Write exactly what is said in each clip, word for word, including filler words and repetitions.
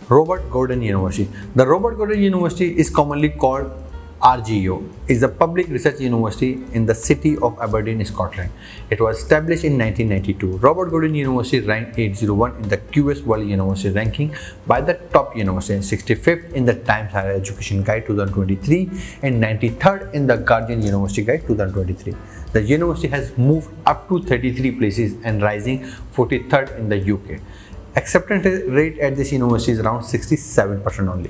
Robert Gordon University. The Robert Gordon University is commonly called R G O, is a public research university in the city of Aberdeen, Scotland. It was established in nineteen ninety-two. Robert Gordon University ranked eight oh one in the Q S World University ranking by the top university, sixty-fifth in the Times Higher Education Guide twenty twenty-three and ninety-third in the Guardian University Guide twenty twenty-three. The university has moved up to thirty-three places and rising forty-third in the U K. Acceptance rate at this university is around sixty-seven percent only.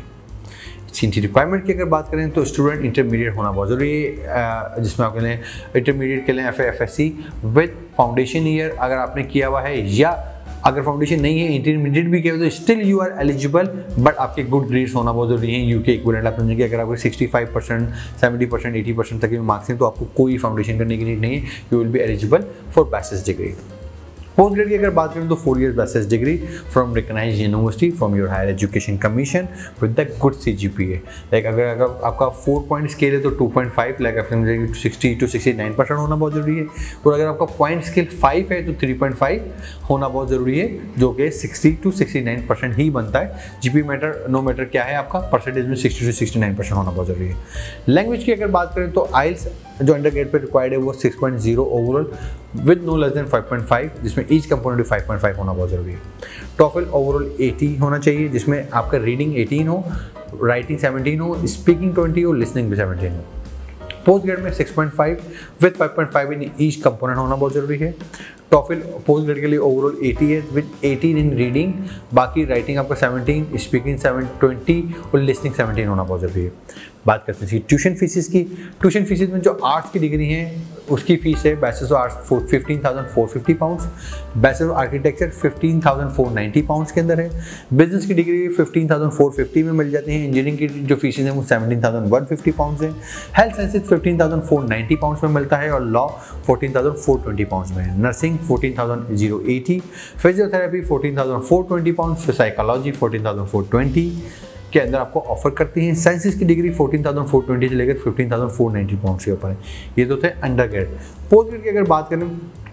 इनकी requirement की अगर बात करें तो student intermediate होना बहुत ज़रूरी है, जिसमें आपके लिए इंटरमीडिएट के लिए F F S C with foundation year अगर आपने किया हुआ है, या अगर फाउंडेशन नहीं है इंटरमीडिएट भी किया हुआ तो still you are eligible, but आपके गुड ग्रेड्स होना बहुत ज़रूरी है। यूके इक्विवेलेंट आप समझेंगे अगर आपको sixty five percent seventy percent eighty percent तक के मार्क्स हैं तो आपको कोई फाउंडेशन करने की नीड नहीं है, you will be eligible for bachelors degree. Postgrad की अगर बात करें तो four years bachelors degree from recognised university from your higher education commission with the good CGPA. Like अगर अगर आपका फोर पॉइंट स्केल है तो टू पॉइंट फाइव, लाइक आप समझेंगे sixty two sixty nine percent होना बहुत जरूरी है, और अगर आपका पॉइंट स्केल फाइव है तो थ्री पॉइंट फाइव होना बहुत जरूरी है, जो कि sixty two sixty nine percent ही बनता है। जीपी मैटर नो मैटर क्या है आपका परसेंटेज में sixty two sixty nine percent होना बहुत जरूरी है। लैंग्वेज की अगर बात करें तो आइल्स जो अंडर ग्रेड पे रिक्वायर्ड है वो six point zero overall with no less than five point five, जिसमें each component five point five होना बहुत ज़रूरी है। टॉफल ओवरऑल एटी होना चाहिए, जिसमें आपका रीडिंग एटीन हो, राइटिंग सेवनटीन हो, स्पीकिंग ट्वेंटी हो, लिसनिंग भी सेवनटीन हो। पोस्ट ग्रेड में six point five with five point five in each component होना बहुत जरूरी है। टॉफल पोस्ट ग्रेड के लिए ओवरऑल एटी है विद एटीन इन रीडिंग, बाकी राइटिंग आपका सेवनटीन, स्पीकिंग सेवन ट्वेंटी और लिसनिंग सेवनटीन होना बहुत जरूरी है। बात करते हैं ट्यूशन फीसिस की। ट्यूशन फीसिस में जो आर्ट्स की डिग्री है उसकी फीस है bachelors of arts fifteen thousand four fifty pounds, bachelor of architecture fifteen thousand four ninety pounds के अंदर है। बिजनेस की degree fifteen thousand four fifty में मिल जाती है। इंजीनियरिंग की जो फीसेज हैं वो seventeen thousand one fifty pounds है। Health sciences fifteen thousand four ninety pounds में मिलता है, और law fourteen thousand four twenty pounds में है। Nursing fourteen thousand zero eighty, physiotherapy fourteen thousand four twenty pounds, psychology fourteen thousand four twenty के अंदर आपको ऑफर करती हैं। साइंसेस की degree fourteen thousand four twenty से लेकर fifteen thousand four ninety pounds के ऊपर है। ये तो थे अंडर ग्रेड। पोस्ट ग्रेड की अगर बात करें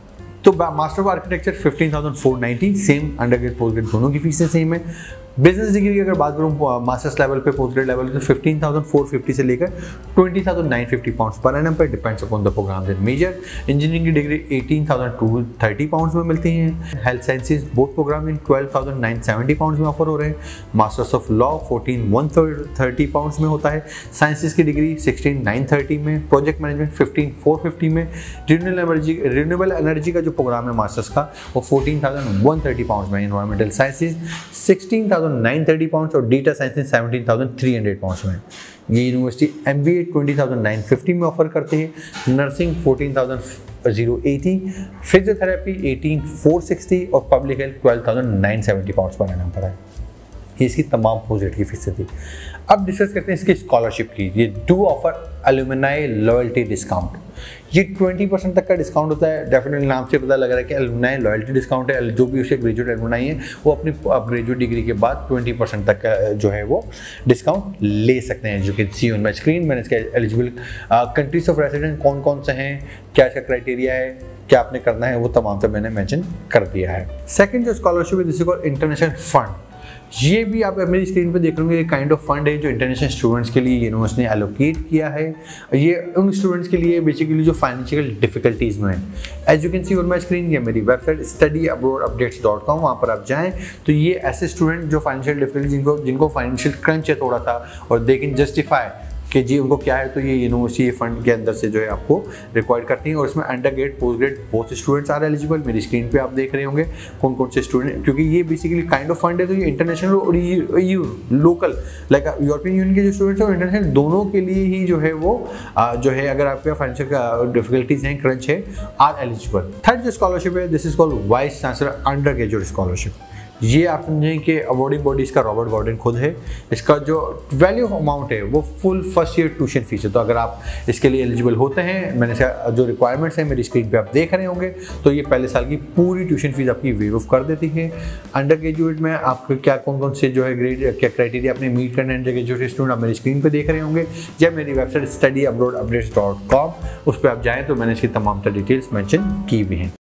तो master of architecture fifteen thousand four ninety, same undergrad postgrad दोनों की फीसें सेम है। बिजनेस डिग्री की अगर बात करूँ मास्टर्स लेवल पे पोस्ट ग्रेड लेवल तो फिफ्टीन थाउजेंड फोर फिफ्टी से लेकर twenty thousand nine fifty pounds per annum पर, depends upon the programme and major. Engineering की degree eighteen thousand two thirty pounds में मिलती हैं। Health sciences both programme in twelve thousand nine seventy pounds में offer हो रहे हैं। Masters of law fourteen one thirty pounds में होता है। साइंसेज की डिग्री सिक्सटीन नाइन थर्टी में, project management fifteen four fifty में। रिन्यूएबल एनर्जी रिन्यूएबल एनर्जी का जो प्रोग्राम है मास्टर्स का वो fourteen thousand one thirty pounds में। Environmental sciences sixteen thousand nine thirty pounds और डेटा साइंस में seventeen thousand three hundred pounds में। ये university MBA twenty thousand nine fifty में ऑफर करते हैं। Nursing fourteen thousand zero eighty, physiotherapy eighteen four sixty और public health twelve thousand nine seventy pounds पर आना पड़ा है। ये इसकी तमाम पोस्ट ग्रेड की फीसें थी। अब डिस्कस करते हैं इसकी स्कॉलरशिप की। ये do offer alumni loyalty discount. ये ट्वेंटी परसेंट तक का डिस्काउंट होता है। डेफिनेटली नाम से पता लग रहा है कि अलुमनाई लॉयल्टी डिस्काउंट है। जो भी उसके ग्रेजुएट अलुमनाई है वो अपनी ग्रेजुएट डिग्री के बाद ट्वेंटी परसेंट तक का जो है वो डिस्काउंट ले सकते हैं। जो कि सी ऑन माई स्क्रीन मैंने इसके एलिजिबल कंट्रीज ऑफ रेसिडेंट कौन कौन से हैं, क्या इसका क्राइटेरिया है, क्या आपने करना है, वो तमाम तो मैंने मेंशन कर दिया है। सेकंड जो स्कॉलरशिप है जिसे कॉल्ड इंटरनेशनल फंड। ये भी आप मेरी स्क्रीन पे देख रहे होंगे, ये काइंड ऑफ फंड है जो इंटरनेशनल स्टूडेंट्स के लिए यूनिवर्सिटी ने एलोकेट किया है। ये उन स्टूडेंट्स के लिए बेसिकली जो फाइनेंशियल डिफिकल्टीज में है। As you can see on my screen, ये मेरी website study abroad updates dot com, वहाँ पर आप जाएँ तो ये ऐसे स्टूडेंट जो फाइनेंशियल डिफिकल्टी जिनको जिनको फाइनेंशियल क्रंच है थोड़ा सा और दे कैन जस्टिफाई कि जी उनको क्या है, तो ये यूनिवर्सिटी फंड के अंदर से जो है आपको रिक्वायर करती है। और इसमें undergrad postgrad both students are eligible. मेरी स्क्रीन पे आप देख रहे होंगे कौन कौन से स्टूडेंट, क्योंकि ये बेसिकली काइंड ऑफ फंड है तो ये इंटरनेशनल और EU local like European Union के जो स्टूडेंट्स हैं और इंटरनेशनल दोनों के लिए ही जो है वो आ, जो है अगर आपके फाइनेंशियल डिफिकल्टीज हैं, क्रंच है, आर एलिजिबल। थर्ड जो स्कॉलरशिप है this is called vice chancellor undergraduate scholarship. ये आप समझें कि अवॉर्डिंग बॉडी इसका रॉबर्ट गॉर्डन खुद है। इसका जो वैल्यू ऑफ अमाउंट है वो full first year tuition fees है। तो अगर आप इसके लिए एलिजिबल होते हैं, मैंने इसका जो रिक्वायरमेंट्स हैं मेरी स्क्रीन पे आप देख रहे होंगे, तो ये पहले साल की पूरी ट्यूशन फीस आपकी वेव ऑफ कर देती है। अंडर ग्रेजुएट में आपको क्या कौन कौन से जो है ग्रेड क्या क्राइटेरिया अपने मीट करने अंडर ग्रेजुएट स्टूडेंट आप मेरी स्क्रीन पर देख रहे होंगे, या मेरी website study abroad updates dot com, उस पर आप जाएँ तो मैंने इसकी तमाम डिटेल्स मैंशन की हुई हैं।